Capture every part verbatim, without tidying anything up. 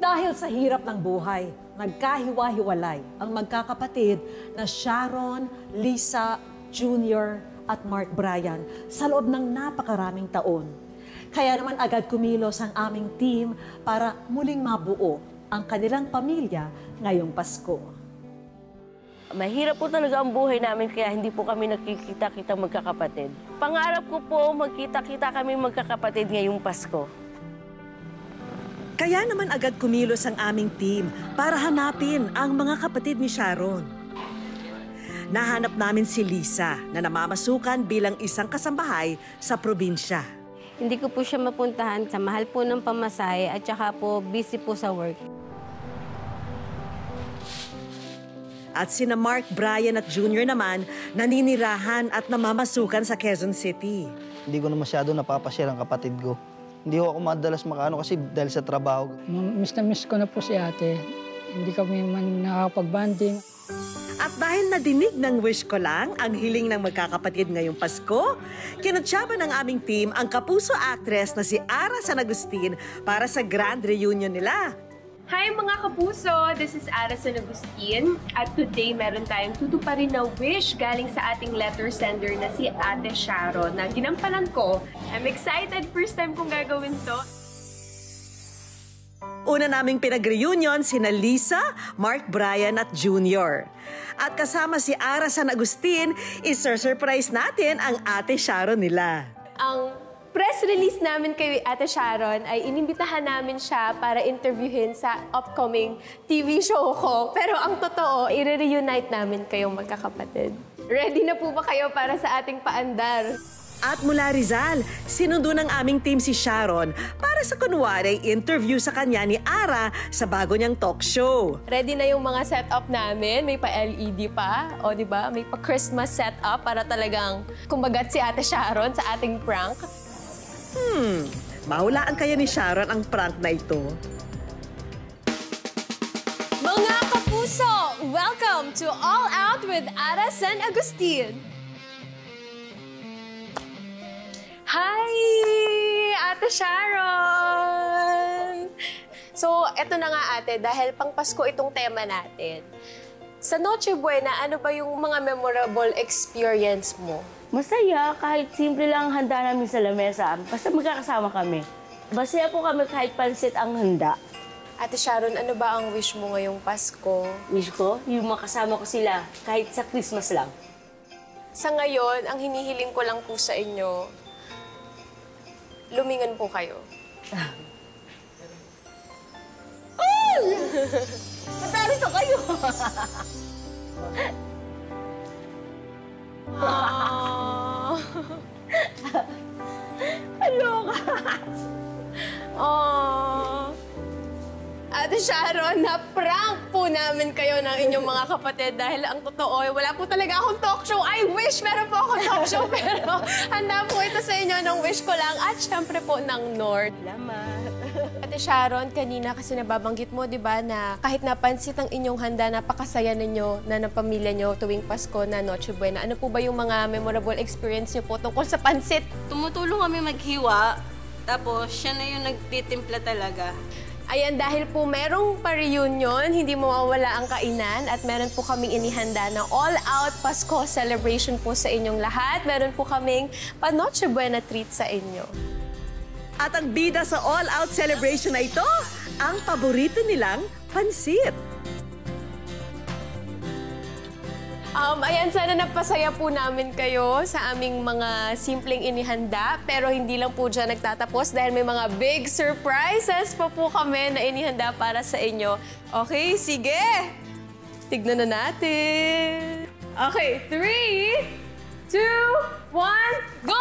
Dahil sa hirap ng buhay, nagkahiwa-hiwalay ang magkakapatid na Sharon, Lisa, Junior at Mark Brian sa loob ng napakaraming taon. Kaya naman agad kumilos ang aming team para muling mabuo ang kanilang pamilya ngayong Pasko. Mahirap po talaga ang buhay namin kaya hindi po kami nakikita-kita magkakapatid. Pangarap ko po magkita-kita kami magkakapatid ngayong Pasko. Kaya naman agad kumilos ang aming team para hanapin ang mga kapatid ni Sharon. Nahanap namin si Lisa na namamasukan bilang isang kasambahay sa probinsya. Hindi ko po siya mapuntahan sa mahal po ng pamasahe at saka po busy po sa work. At sina Mark, Brian at Junior naman naninirahan at namamasukan sa Quezon City. Hindi ko na masyado napapasyal ang kapatid ko. Hindi ko ako madalas makaano kasi dahil sa trabaho. Miss na miss ko na po si ate. Hindi kami man nakakapag-banding. At dahil nadinig ng wish ko lang ang hiling ng magkakapatid ngayong Pasko, kinutsyaba ng aming team ang kapuso actress na si Ara San Agustin para sa grand reunion nila. Hi mga kapuso! This is Ara San Agustin at today meron tayong tutuparin na wish galing sa ating letter sender na si Ate Sharon na ginampanan ko. I'm excited! First time kong gagawin to. Una naming pinag-reunion sina Lisa, Mark, Brian at Junior. At kasama si Ara San Agustin, is-surprise natin ang Ate Sharon nila. Ang press release namin kay Ate Sharon ay inimbitahan namin siya para interviewin sa upcoming T V show ko. Pero ang totoo, i-reunite namin kayong magkakapatid. Ready na po ba kayo para sa ating paandar? At mula Rizal, sinundo ng aming team si Sharon para sa kunwari interview sa kanya ni Ara sa bago niyang talk show. Ready na yung mga setup namin. May pa-L E D pa, o di ba? May pa-Christmas setup para talagang kumbagat si Ate Sharon sa ating prank. Hmm, mahulaan kaya ni Sharon ang prank na ito? Mga kapuso, welcome to All Out with Ara San Agustin. Hi, Ate Sharon! So, eto na nga ate, dahil pang Pasko itong tema natin. Sa Noche Buena, ano ba yung mga memorable experience mo? Masaya kahit simple lang ang handa namin sa lamesa. Basta magkakasama kami. Masaya po kami kahit pansit ang handa. Ate Sharon, ano ba ang wish mo ngayong Pasko? Wish ko, yung makasama ko sila kahit sa Christmas lang. Sa ngayon, ang hinihiling ko lang po sa inyo, lumingon po kayo. Matarito kayo! Aww. Aloka! Aww. Ate Sharon, na-prank po namin kayo ng inyong mga kapatid dahil ang totoo, wala po talaga akong talk show. I wish meron po akong talk show, pero handa po ito sa inyo ng wish ko lang at syempre po ng North. Salamat. Ate Sharon, kanina kasi nababanggit mo, di ba, na kahit napansit ang inyong handa, napakasaya ninyo na ng pamilya nyo tuwing Pasko na Noche Buena. Ano po ba yung mga memorable experience nyo po tungkol sa pansit? Tumutulong kami maghiwa, tapos siya na yung nagtitimpla talaga. Ayan, dahil po merong pa-reunion, hindi mawawala ang kainan at meron po kaming inihanda na all-out Pasko celebration po sa inyong lahat. Meron po kaming pa-Noche Buena treat sa inyo. At ang bida sa all-out celebration na ito, ang paborito nilang pansit. Um, ayan, sana napasaya po namin kayo sa aming mga simpleng inihanda. Pero hindi lang po dyan nagtatapos dahil may mga big surprises pa po kami na inihanda para sa inyo. Okay, sige! Tignan na natin. Okay, three, two, one, go!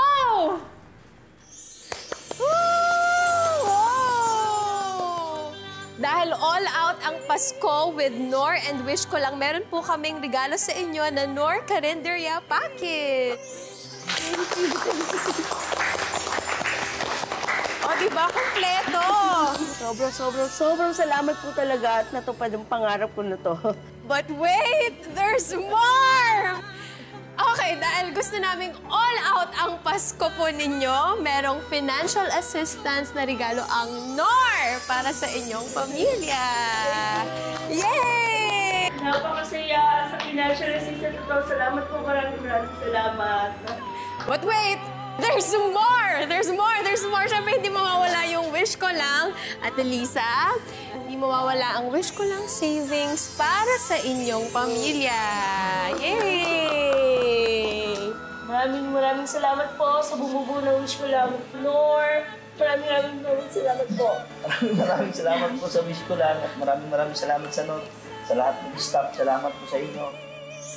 Woo! Wow! Dahil all out ang Pasko with Nor and Wish ko lang, meron po kaming regalo sa inyo na Nor Carinderia Packet. O, diba? Kompleto! Sobrang, sobrang, sobrang salamat po talaga at natupad ang pangarap ko na to. But wait! There's more! Okay, dahil gusto naming all out ang Pasko po ninyo, merong financial assistance na regalo ang N O R para sa inyong pamilya. Yay! Napakasaya sa financial assistance ito. Salamat po, maraming maraming salamat. But wait! There's more! There's more! There's more! Siyempre, hindi mawawala yung wish ko lang. Ate Lisa, hindi mawawala ang wish ko lang savings para sa inyong pamilya. Yay! Maraming maraming salamat po sa bumubuo ng wish ko lang. Nor, maraming maraming maraming salamat po. Maraming maraming salamat po sa wish ko lang at maraming maraming salamat sa N O R. Sa lahat ng staff, salamat po sa inyo.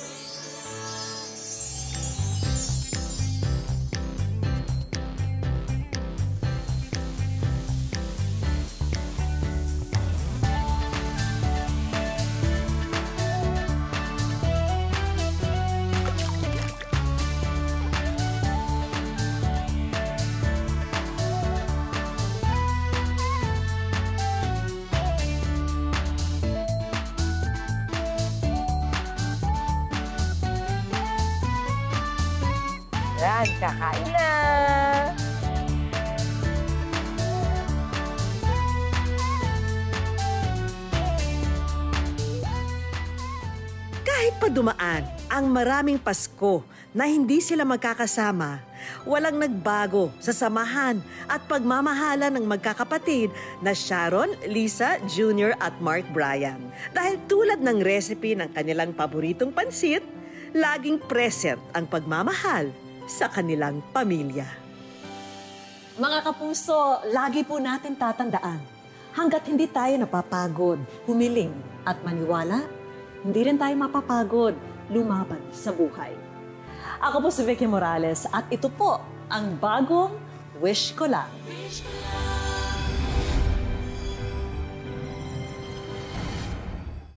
Yan, kakain na! Kahit pa dumaan ang maraming Pasko na hindi sila magkakasama, walang nagbago sa samahan at pagmamahala ng magkakapatid na Sharon, Lisa, Junior at Mark Brian. Dahil tulad ng recipe ng kanilang paboritong pansit, laging present ang pagmamahal sa kanilang pamilya. Mga kapuso, lagi po natin tatandaan, hanggat hindi tayo napapagod, humiling at maniwala, hindi rin tayo mapapagod lumaban sa buhay. Ako po si Vicky Morales at ito po ang bagong Wish Ko Lang. Wish ko lang.